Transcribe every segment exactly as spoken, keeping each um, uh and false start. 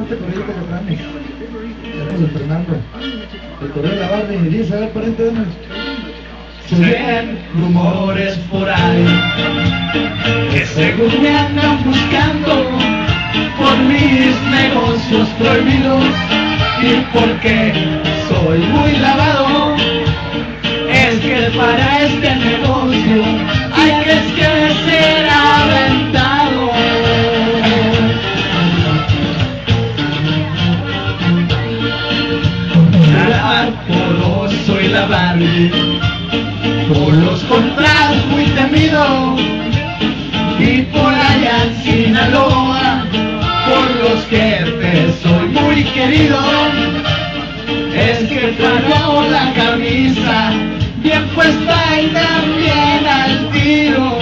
este correo que traemos. Tenemos el Fernando. El correo de la Barney y dice, a ver, pariente, dame. Se ven rumores por ahí que según me andan buscando por mis negocios prohibidos, y porque soy muy lavado. Es que para este negocio hay que ser aventado. Lavar poroso y lavar por los contras muy temido, y por allá en Sinaloa por los jefes soy muy querido. Es que traigo la camisa bien puesta y también al tiro.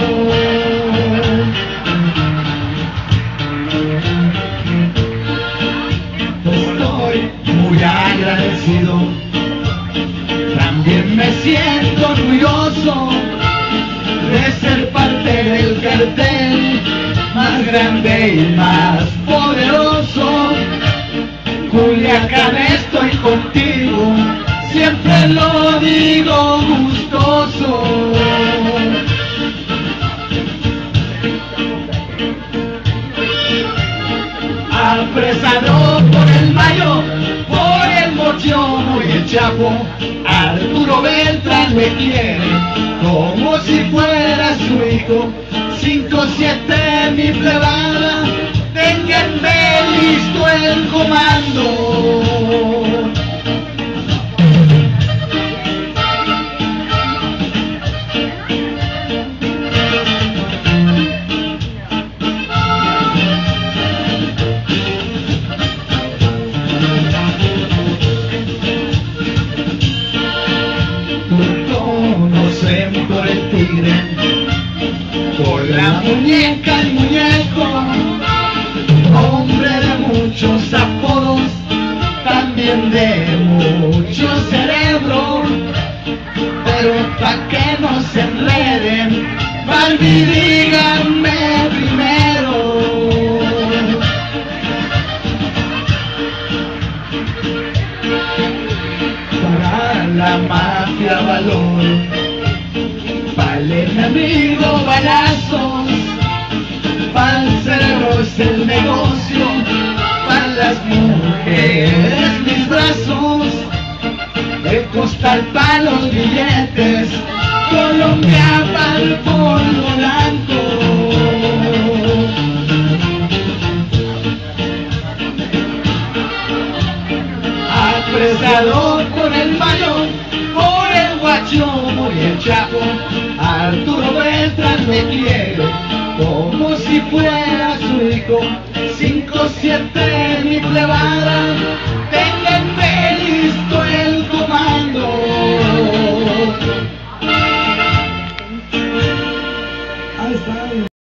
Estoy muy agradecido, también me siento orgulloso de ser parte del cartel más grande y más poderoso. Culiacán, estoy contigo, siempre lo digo gustoso. Apresado por el Mayo, por el Mochiomo y el Chapo, Arturo Beltrán me quiere como si fuera su hijo. Cinco siete mi plebada, ténganme listo el comando. Conocen por el tigre, por la muñeca y muñeco, hombre de muchos apodos, también de mucho cerebro, pero pa' que no se enreden, Barbie, díganme primero. Para la mafia valor, para el enemigo balazos, para el cerebro es el negocio, para las mujeres mis brazos, el costal para los billetes, Colombia para el polvo blanco. Apresado por el Mayo, por el Guachomo y el Chapo, Arturo Beltrán me quiere como si fuera su hijo. Cinco siete mi plebada,